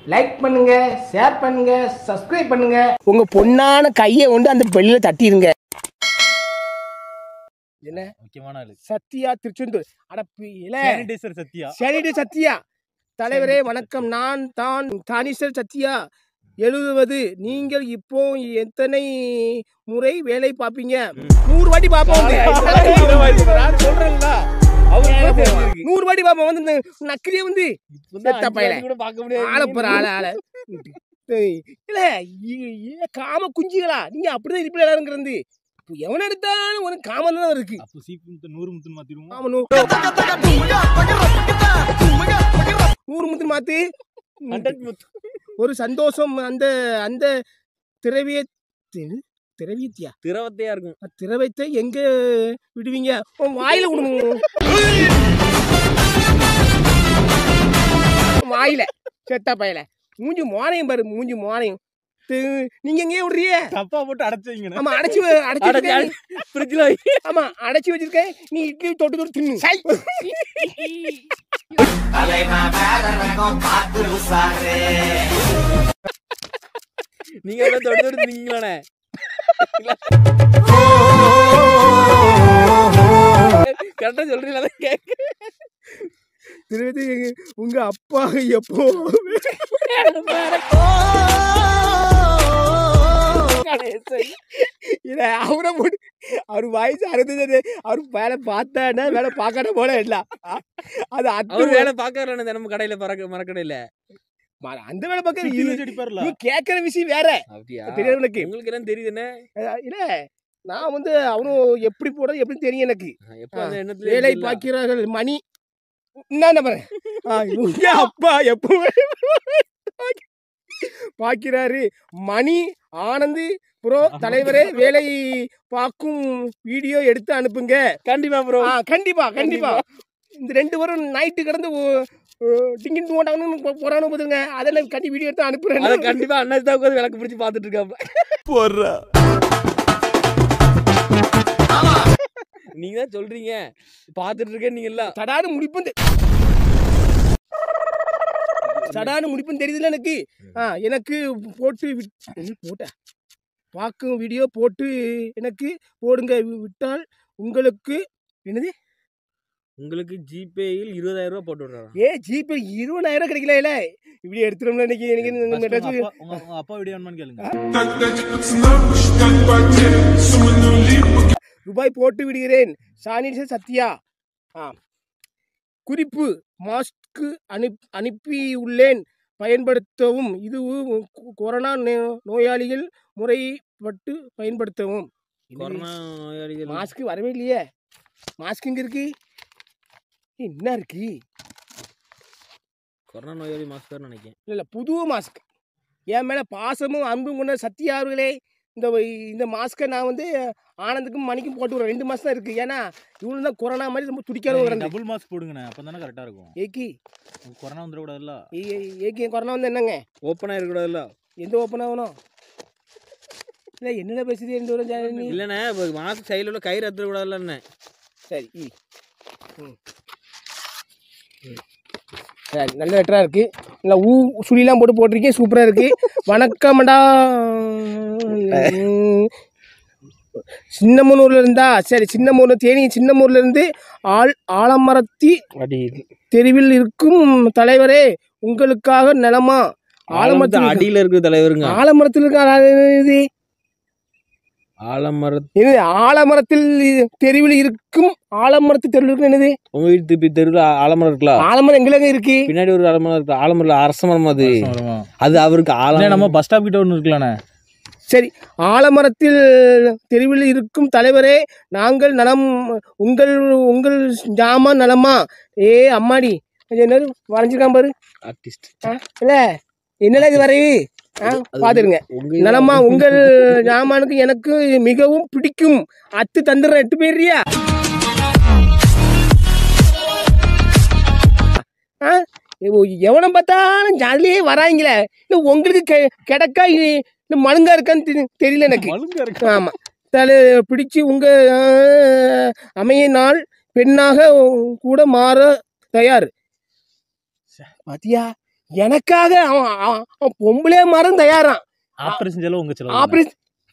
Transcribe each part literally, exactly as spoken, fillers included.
Like பண்ணுங்க, share பண்ணுங்க, subscribe பண்ணுங்க. உங்க பொண்ணான கையை கொண்டு அந்த பெல்லில தட்டிடுங்க. என்ன முக்கியமான ஆளு சத்யா திருச்செந்தூர். அடப்பில சானிடைசர் சத்யா. சானிடைசர் சத்யா தலைவரே வணக்கம். நான் தான் தானிசர் சத்யா எழுதுவது. நீங்கள் இப்போ எத்தனை முறை வேலை பார்ப்பீங்க? நூறு வாட்டி பார்ப்போம். சொல்றேன்ல நூறு வாட்டி பார்ப்போம். வந்து நக்கிரியே வந்து ஆளப்போற ஆள ஆள இல்ல காம குஞ்சுகளா நீங்க அப்படிதான் இருப்பீங்க எல்லாருங்கிறது. எவன எடுத்தாலும் ஒரு காமன் தான் இருக்கு. அப்போ சீப்பு நூறு முத்து மாத்திடுவோம். ஆமா நூறு முத்து மாத்தி ஒரு சந்தோஷம். அந்த அந்த திரவிய திரவியத்தியா திரவத்தையா இருக்கும். திரவத்தை எங்க விடுவீங்க? வாயில விடுங்க. வாயில செத்தா பயல மூஞ்சி மோனையும் பாரு. மூஞ்சி மோனையும் நீங்க எங்கேயே விடுறிய? தப்பா போட்டு அடைச்சு வைங்க. ஆமா அடைச்சு அடைச்சு ஃப்ரிட்ஜ்ல ஆமா அடைச்சு வச்சிருக்கேன். நீ இட்லி தொட்டு தொட்டு தின்னு. நீங்க எல்லாம் தொட்டு தொட்டு திங்களானே. கரெக்டா சொல்றீங்களா? கேட்க திருப்பதி உங்க அப்பா எப்போ இல்ல அவரை போட்டு அவரு வயசு அறுபது. அவரு வேலை பார்த்தானா வேலை பார்க்கற போல இல்ல. அது அது வேலை பார்க்கறானே நம்ம கடையில பறக்க மரக்கடையில அந்த வேலை பார்க்க கேட்கற விஷயம் வேற. தெரியாது எனக்கு. உங்களுக்கு என்ன தெரியுது என்ன? இல்ல நான் வந்து அவனும் எப்படி போறது எப்படி தெரியும் எனக்கு. வேலை பார்க்கிறார்கள் மணி என்ன பாரு அப்பா எப்போ பார்க்கிறாரு மணி ஆனந்த் ப்ரோ தலைவரே வேலை பார்க்கும் வீடியோ எடுத்து அனுப்புங்க. கண்டிப்பா ப்ரோ. கண்டிப்பா கண்டிப்பா. இந்த ரெண்டு பேரும் நைட்டு கிடந்து டிங்கின் போட்டாங்கன்னு போறானு போதுங்க. அதெல்லாம் கண்டி வீடியோ எடுத்து அனுப்புறேன். கண்டிப்பா அண்ணா தான் உட்காந்து விளக்கு பிடிச்சி பார்த்துட்டு இருக்காங்க. போடுறா நீங்க தான் சொல்றீங்க பார்த்துட்டு இருக்கேன். நீங்க எல்லாம் சடானு முடிப்பு சடானு முடிப்புன்னு தெரியுதுல எனக்கு. ஆ எனக்கு போட்டு போட்ட பார்க்கும் வீடியோ போட்டு எனக்கு போடுங்க. விட்டால் உங்களுக்கு என்னது உங்களுக்கு ஜிபேயில் இருபதாயிரம் ரூபாய் போட்டு விடுறாங்க. ஏ ஜிபே இருபதாயிரம் கிடைக்கல. இல்ல இப்படி எடுத்துட்டோம்ல இன்னைக்கு. எனக்கு அப்பா வீடியோ வேணுமான்னு கேளுங்க. ரூபாய் போட்டு விடுகிறேன். சானிடைசர் சத்யா. ஆ குறிப்பு மாஸ்க் அனுப் அனுப்பி உள்ளேன் பயன்படுத்தவும். இது கொரோனா நோயாளிகள் முறைப்பட்டு பயன்படுத்தவும். கொரோனா நோயாளிகள் மாஸ்க் வரவே இல்லையே. மாஸ்க் இங்க இருக்கு. என்ன இருக்கு? கொரோனா நோயாளி மாஸ்க் தான் நினைக்கிறேன். இல்லை இல்லை புது மாஸ்க். என் மேலே பாசமும் அன்பும் கொண்ட சத்யா அவர்களே இந்த இந்த மாஸ்க்கை நான் வந்து ஆனந்துக்கும் மணிக்கும் போட்டு விடுறேன். ரெண்டு மாதம் தான் இருக்குது. ஏன்னா இவ்வளோ தான் கொரோனா மாதிரி ரொம்ப துடிக்காத ஒரு டபுள் மாஸ்க் போடுங்கண்ணே. அப்போ தானே கரெக்டாக இருக்கும். ஏக்கி கொரோனா வந்துடக்கூடாதுல்ல. ஏக்கி கொரோனா வந்து என்னங்க ஓப்பனாக இருக்கக்கூடாதுல்ல. எந்த ஓப்பன் ஆகணும்? இல்லை என்னென்ன பேசுது எந்த ஒரு இல்லைண்ணே மாஸ்க் சைடில் உள்ள கயிறு எடுத்துக்கூடாதுல்லண்ணே. சரி ம் சரி நல்ல லெட்டராக இருக்குது. நல்லா ஊ சுழிலாம் போட்டு போட்டிருக்கேன். சூப்பராக இருக்குது. வணக்கம்டா சின்னமனூர்ல இருந்தா. சரி சின்னமூர்ல தேனி சின்னமூர்ல இருந்து ஆள் ஆலமரத்தி தெருவில் இருக்கும் தலைவரே உங்களுக்காக நிலமா ஆலமரத்தில் அடியில் இருக்கிற தலைவருங்க. ஆலமரத்தில் இருக்க ஆலமரத்தில் ஆலமரத்தில் தெருவில் இருக்கும் ஆலமரத்து தெருவில் இருக்கு. என்னது உங்க வீட்டு தெருவில் ஆலமரம் இருக்கலாம். ஆலமரம் எங்கெங்க இருக்கு? பின்னாடி ஒரு ஆலமரம் இருக்கு. ஆலமரம் அரச மரம். அது அது அவருக்கு ஆலம். நம்ம பஸ் ஸ்டாப் கிட்ட ஒன்று இருக்கலாண்ணே. சரி ஆலமரத்தில் தெருவில் இருக்கும் தலைவரே நாங்கள் நலம். உங்கள் உங்கள் ஜாமான் நலமா? ஏ அம்மாடி என்ன வரைஞ்சிருக்கான் பாரு ஆர்டிஸ்ட். இல்ல என்னடா இது வரைவு பாத்துருங்க. நலமா உங்கள் ஜாமானுக்கு எனக்கு மிகவும் பிடிக்கும். அத்து தந்துடுறேன். எட்டு போயிடுறியா? எவனை பார்த்தாலும் ஜாலியே வராங்களே. இல்லை உங்களுக்கு கிடக்கா இல்லை மழுங்கா இருக்கான்னு தெரியல எனக்கு. ஆமா தலை பிடிச்சி உங்க அமைய நாள் பெண்ணாக கூட மாற தயார். பாத்தியா எனக்காக அவன் அவன் பொம்பளே மரம் தயாரான். ஆபரேஷன் செலவு உங்க செலவு. ஆபரேஷன்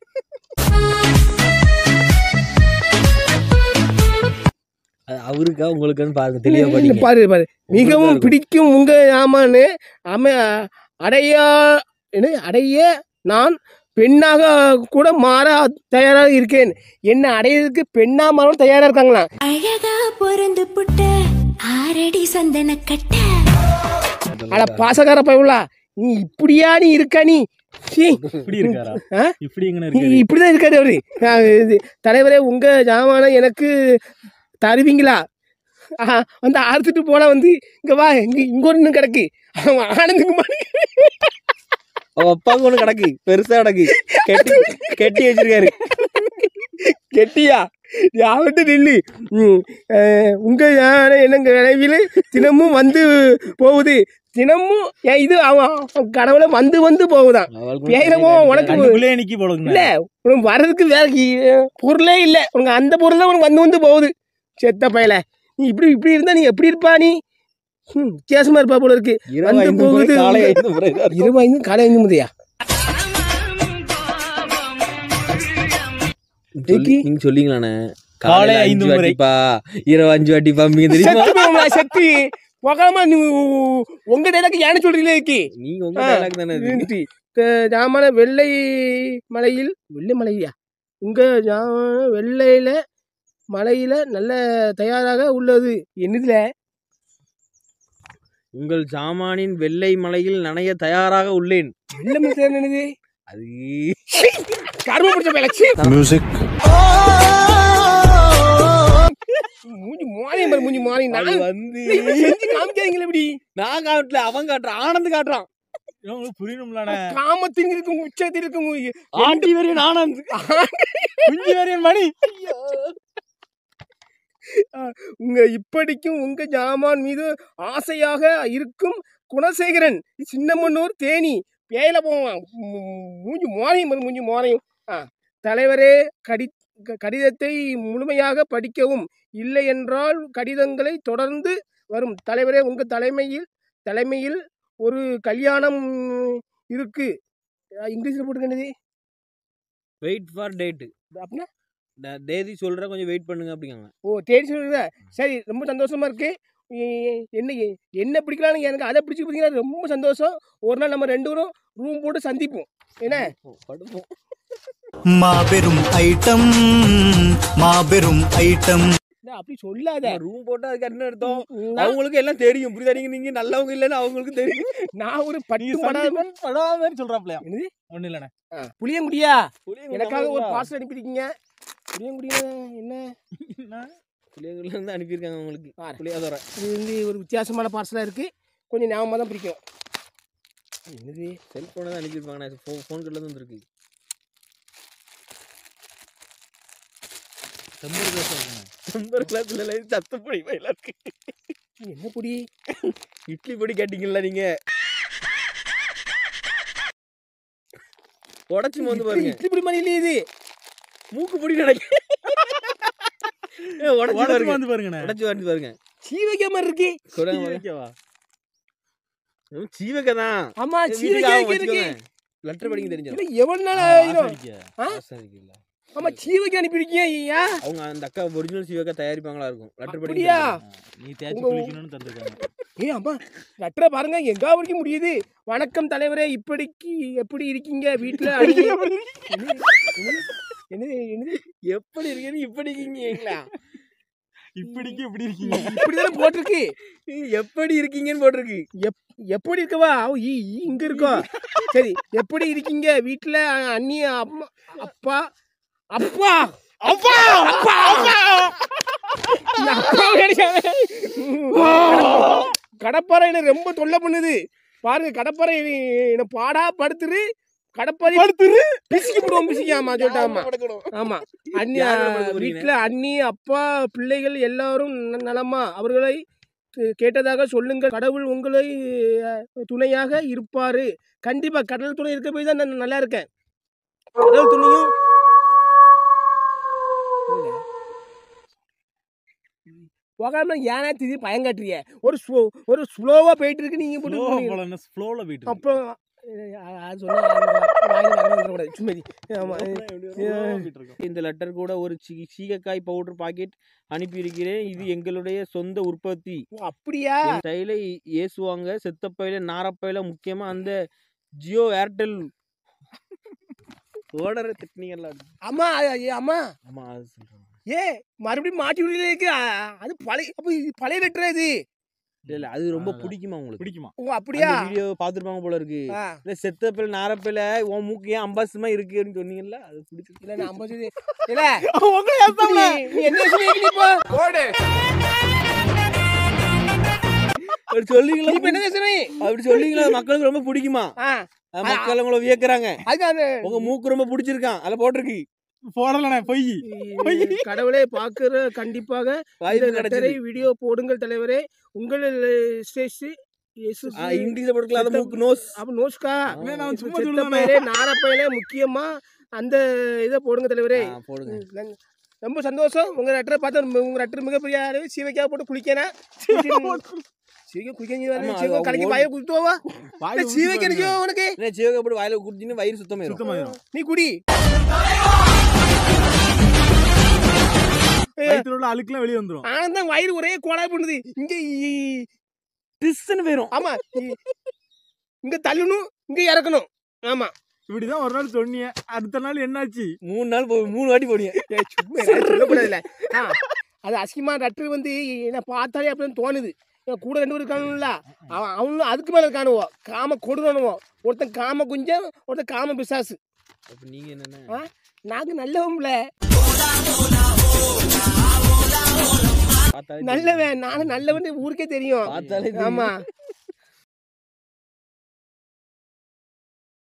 அவருக்கா உங்களுக்கு பாருங்க தெளிவா படிங்க. பாரு பாரு மிகவும் பிடிக்கும் உங்க ஆமான்னு அம அடைய என்ன அடைய நான் பெண்ணாக கூட மாற தயாராக இருக்கேன். என்ன அடையிறதுக்கு பெண்ணா மாறும் தயாரா இருக்காங்களா? அழகா பொருந்து புட்ட ஆரடி சந்தன கட்ட. அட பாசக்கார பையலா, நீ இப்படியா நீ இருக்கா? நீ இப்படி இருக்காரா? இப்படி இப்படிதான் இருக்காரு அவரு. தலைவரே உங்க ஜாமான எனக்கு தருவீங்களா? வந்து அறுத்துட்டு போனா வந்து இங்க வா, இங்க இங்க ஒண்ணு கிடக்கு. அவன் ஆனந்துக்கு மாதிரி அவன் அப்பாவுக்கு ஒண்ணு கிடக்கு, பெருசா கிடக்கு, கெட்டி கெட்டி வச்சிருக்காரு. கெட்டியா யாவட்டு நில்லு. உங்க யானை என்னங்க விளைவில் தினமும் வந்து போகுது. தினமும் இது அவன் கடவுளை வந்து வந்து போகுதான். பேரமோ உனக்கு இல்ல, உனக்கு வர்றதுக்கு வேற பொருளே இல்லை. உனக்கு அந்த பொருள் தான் உனக்கு வந்து வந்து போகுது. செத்த பயல, நீ இப்படி இப்படி இருந்தா நீ எப்படி இருப்பா? நீ வித்தியாசமா இருப்பா போல இருக்கு. வந்து போகுது இருபது ஐந்து காலை ஐந்து முதையா நீங்க சொல்லிங்களானே காலை ஐந்து வாட்டிப்பா இரவு அஞ்சு வாட்டிப்பா தெரியுமா? சக்தி போகாம நீ உங்க டைலாக் ஏன்னு சொல்றீங்களே? நீங்க உங்க டைலாக் தானே. ஜாமான வெள்ளை மலையில் வெள்ளை மலையா உங்க ஜாமான வெள்ளையில மலையில நல்ல தயாராக உள்ளது. என்னதுல உங்கள் சாமானின் வெள்ளை மலையில் நனைய தயாராக உள்ளேன். வெள்ளை மலை என்னது? அது கர்ம பிடிச்ச பேலச்சி மியூசிக். மூஞ்சி மாறி பாரு, மூஞ்சி மாறி. நான் வந்து செஞ்சு காமிக்காதீங்களே. எப்படி நான் காட்டல, அவன் காட்டுறான். ஆனந்த் காட்டுறான். புரியணும்ல. காமத்தின் இருக்கும் உச்சத்தில் இருக்கும் ஆண்டி வரையும் ஆனந்த், குஞ்சு வரையும் மணி. உங்க இப்படிக்கும் உங்க ஜாமான் மீது ஆசையாக இருக்கும் குணசேகரன், சின்னமன்னூர், தேனி. பேயில போவான். மூஞ்சி மோரையும் மூஞ்சி மோரையும். தலைவரே, கடி கடிதத்தை முழுமையாக படிக்கவும், இல்லை என்றால் கடிதங்களை தொடர்ந்து வரும். தலைவரே, உங்க தலைமையில் தலைமையில் ஒரு கல்யாணம் இருக்கு. இங்கிலீஷ்ல போட்டுக்கிட்டது வெயிட் ஃபார் டேட். அப்படின்னா தேதி சொல்ற, கொஞ்சம் வெயிட் பண்ணுங்க அப்படிங்க. ஓ, தேதி சொல்லுங்க. சரி, ரொம்ப சந்தோஷமா இருக்கு. என்ன என்ன பிடிக்கலான்னு எனக்கு அதை பிடிச்சி பார்த்தீங்கன்னா ரொம்ப சந்தோஷம். ஒரு நாள் நம்ம ரெண்டு பேரும் ரூம் போட்டு சந்திப்போம். என்ன படுப்போம். மாபெரும் ஐட்டம் மாபெரும் ஐட்டம். அப்படி சொல்லாத. ரூம் போட்டா அதுக்கு என்ன அர்த்தம்? அவங்களுக்கு எல்லாம் தெரியும். புரியுதா? நீங்க நல்லவங்க இல்லைன்னு அவங்களுக்கு தெரியும். நான் ஒரு பட்டு படாம படாம சொல்றாப்லையா? என்னது ஒண்ணு இல்லண்ணே. புளியங்குடியா எனக்காக ஒரு பார்சல் அனுப்பியிருக்கீங்க. புளியங்குடியா என்ன புளியங்குடியில இருந்து அனுப்பியிருக்காங்க உங்களுக்கு. புளியாதோரை இது வந்து ஒரு வித்தியாசமான பார்சலாக இருக்குது. கொஞ்சம் ஞாபகமாக தான் பிடிக்கும். என்னது செல்ஃபோனை தான் அனுப்பியிருப்பாங்க. ஃபோன் ஃபோன் கட்டில் தான் வந்துருக்கு. டெம்பர் கிளாஸ் இருக்குங்க. டெம்பர் கிளாஸ்ல சத்தப்பொடி பயில இருக்கு. என்ன பொடி? இட்லி பொடி கேட்டீங்களா நீங்க? உடச்சி வந்து பாருங்க. இட்லி பொடி மாதிரி இல்லையே இது. மூக்கு பொடி நினைக்கிறேன். உடச்சி வந்து பாருங்க. உடச்சி வந்து பாருங்க. சீவகா மாதிரி இருக்கு. சீவகாவா? சீவகா தான். ஆமா, சீவகா இருக்கு. லெட்டர் படிங்க தெரிஞ்சது. எவ்வளவு நாள் ஆயிடும்? ஆமா, சீவகா அனுப்பியிருக்கீங்க. ஐயா, அவங்க அந்த அக்கா ஒரிஜினல் சீவகா தயாரிப்பாங்களா இருக்கும். லெட்டர் படிங்க. நீ தேய்ச்சி குளிக்கணும்னு தந்துருக்காங்க. ஏ அம்மா, லெட்டரை பாருங்க எங்கா வரைக்கும் முடியுது. வணக்கம் தலைவரே, இப்படிக்கு எப்படி இருக்கீங்க? வீட்டுல என்னது என்னது எப்படி இருக்கீங்க? இப்படி இருக்கீங்களா? இப்படிக்கு இப்படி இருக்கீங்க. இப்படிதானே போட்டிருக்கு. எப்படி இருக்கீங்கன்னு போட்டிருக்கு. எப் எப்படி இருக்கவா? இங்க இருக்கோ. சரி, எப்படி இருக்கீங்க? வீட்டுல அண்ணி, அம்மா, அப்பா அப்பா அப்பா அப்பா கடப்பாறை என்ன ரொம்ப தொல்லை பண்ணுது பாருங்க. கடப்பாறை என்ன பாடா படுத்துரு. கடப்பாறை படுத்துரு பிசிக்கி போடுவோம். பிசிக்காமா சொல்லிட்டாமா. ஆமா, அண்ணி வீட்டுல அண்ணி, அப்பா, பிள்ளைகள் எல்லாரும் நலமா? அவர்களை கேட்டதாக சொல்லுங்க. கடவுள் உங்களை துணையாக இருப்பாரு. கண்டிப்பா கடல் துணை இருக்க போய் தான் நான் நல்லா இருக்கேன். கடல் துணையும் போகாம ஏன்னா திடீர் பயங்காட்டுறிய ஒரு ஸ்லோ ஒரு ஸ்லோவா போயிட்டு இருக்கு நீங்க போட்டு ஸ்லோல போயிட்டு அப்புறம் அது சொன்னா சும்மாதி. இந்த லெட்டர் கூட ஒரு சீகக்காய் பவுடர் பாக்கெட் அனுப்பி இருக்கிறேன். இது எங்களுடைய சொந்த உற்பத்தி. அப்படியா? ஸ்டைல ஏசுவாங்க செத்தப்பையில நாரப்பையில முக்கியமா அந்த ஜியோ ஏர்டெல் ஓடற திட்னீங்கல்ல. ஆமா ஆமா ஆமா அது சொல்றேன். ஏ மறுபடியும் மாட்டி விடுறீங்க இருக்கு. அது பழைய அப்ப பழைய லெட்டர் அது. இல்ல அது ரொம்ப பிடிக்குமா உங்களுக்கு? பிடிக்குமா? ஓ அப்படியா? வீடியோ பாத்துருப்பாங்க போல இருக்கு. இல்ல செத்தப்பையில நாரப்பையில உன் மூக்கு ஏன் அம்பாசமா இருக்குன்னு சொன்னீங்கல்ல அது பிடிச்சிருக்கு. இல்ல நான் அம்பாசி இல்ல உங்க ஏப்பல நீ என்ன சொல்றீங்க நீ போ ஓடு. அப்படி சொல்றீங்களா? நீ என்ன சொல்றீங்க? அப்படி சொல்றீங்களா? மக்களுக்கு ரொம்ப பிடிக்குமா? மக்கள் உங்களை வியக்குறாங்க. உங்க மூக்கு ரொம்ப பிடிச்சிருக்கான் அதுல போட்டிருக்கு. போடலண்ணே பொய். கடவுளை பாக்குற கண்டிப்பாக லெட்டரை வீடியோ போடுங்கள் தலைவரே. உங்கள் இங்கிலீஷ்ல போட்டுக்கலாம். மூக்கு நோஸ் அப்ப நோஸ்கா செத்தப்பையிலே நாரப்பையிலே முக்கியமா அந்த இதை போடுங்க தலைவரே. போடுங்க. ரொம்ப சந்தோஷம். உங்க லெட்டரை பார்த்து உங்க லெட்டர் மிகப்பெரிய சீவைக்காக போட்டு குளிக்கணும். சீவை குளிக்க கலைக்கு வாயை குடுத்துவா சீவைக்கு உனக்கு சீவக்கா போட்டு வாயில குடிச்சுன்னு வயிறு சுத்தமாயிரும். நீ குடி. அழுக்குலாம் வெளியே வந்துரும். ஆனந்தான் வயிறு ஒரே கோளாறு பண்ணுது. இங்க போயிரும். ஆமா இங்க தள்ளணும் இங்க இறக்கணும். ஆமா இப்படிதான் ஒரு நாள் சொன்னீங்க. அடுத்த நாள் என்னாச்சு? மூணு நாள் மூணு வாட்டி போனீங்க. அது அசிங்கமா லெட்டர் வந்து என்ன பார்த்தாலே அப்படின்னு தோணுது. கூட ரெண்டு பேரும் இருக்கானுல்ல அவன் அவனும் அதுக்கு மேல இருக்கானுவோம். காம கொடுக்கணுவோம். ஒருத்தன் காம குஞ்சம் ஒருத்தன் காம பிசாசு. நீங்க என்ன? நாங்க நல்லவன்ல நல்லவன். நானும் நல்லவன் ஊருக்கே தெரியும். ஆமா